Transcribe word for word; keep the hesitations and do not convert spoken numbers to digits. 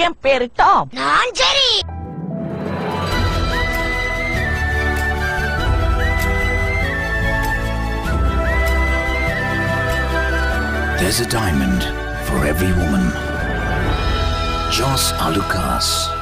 என் பேரு டாம். நான் சரி. There's a diamond for every woman. Jos Alucas.